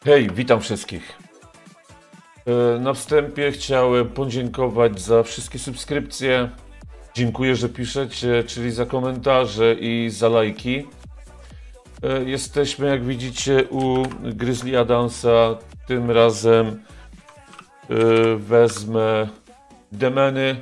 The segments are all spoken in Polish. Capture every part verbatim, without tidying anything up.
Hej, witam wszystkich. E, Na wstępie chciałem podziękować za wszystkie subskrypcje. Dziękuję, że piszecie, czyli za komentarze i za lajki. E, Jesteśmy, jak widzicie, u Grizzly Adamsa. Tym razem e, wezmę demeny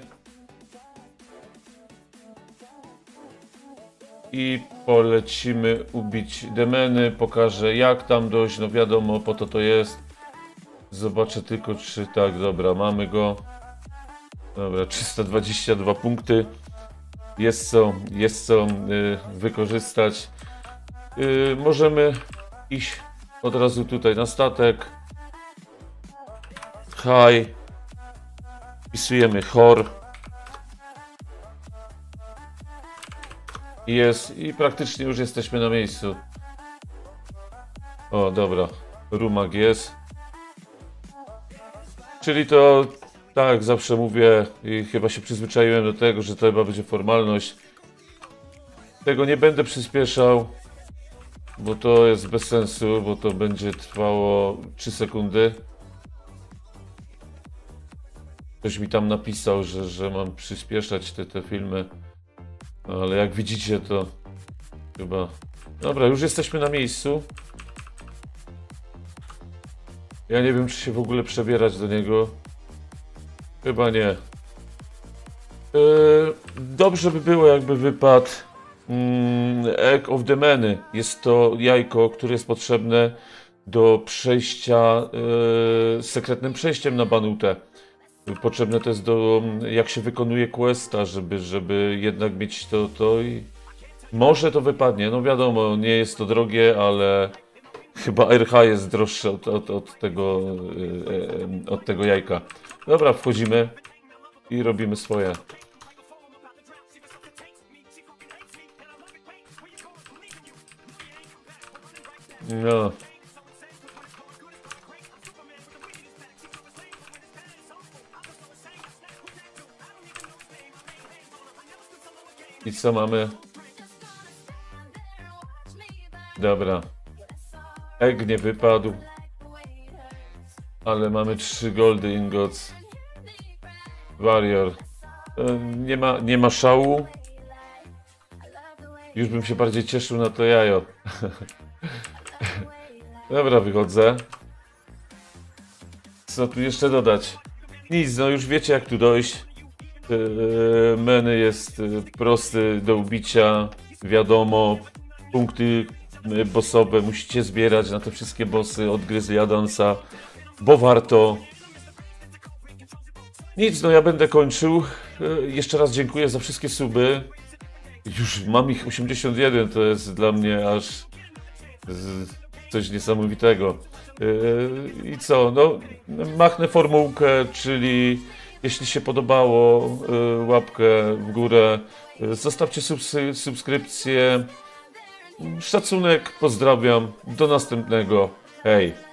i polecimy ubić demeny. Pokażę, jak tam dojść. No wiadomo, po to to jest. Zobaczę tylko, czy tak, dobra, mamy go. Dobra, trzysta dwadzieścia dwa punkty. Jest co, jest co y, wykorzystać. Y, możemy iść od razu tutaj na statek. High. Wpisujemy Hor. Jest i praktycznie już jesteśmy na miejscu. O, dobra. Rumak jest. Czyli to, tak jak zawsze mówię i chyba się przyzwyczaiłem do tego, że to chyba będzie formalność. Tego nie będę przyspieszał, bo to jest bez sensu, bo to będzie trwało trzy sekundy. Ktoś mi tam napisał, że, że mam przyspieszać te, te filmy, ale jak widzicie to chyba... Dobra, już jesteśmy na miejscu. Ja nie wiem, czy się w ogóle przebierać do niego. Chyba nie. Yy, dobrze by było, jakby wypadł mm, Egg of the Many. Jest to jajko, które jest potrzebne do przejścia yy, sekretnym przejściem na Banutę. Potrzebne to jest do, jak się wykonuje questa, żeby, żeby jednak mieć to, to i może to wypadnie. No wiadomo, nie jest to drogie, ale chyba R H jest droższe od, od, od, tego, yy, od tego jajka. Dobra, wchodzimy i robimy swoje. No. I co mamy? Dobra. Egg nie wypadł. Ale mamy trzy goldy ingots. Warrior. Nie ma, nie ma szału. Już bym się bardziej cieszył na to jajo. Dobra, wychodzę. Co tu jeszcze dodać? Nic, no już wiecie, jak tu dojść. Meny jest prosty do ubicia. Wiadomo, punkty bossowe musicie zbierać na te wszystkie bossy od Grizzly Adamsa, bo warto. Nic, no ja będę kończył. Jeszcze raz dziękuję za wszystkie suby. Już mam ich osiemdziesiąt jeden, to jest dla mnie aż coś niesamowitego. I co, no machnę formułkę, czyli jeśli się podobało, łapkę w górę, zostawcie subsy, subskrypcję. Szacunek, pozdrawiam, do następnego, hej!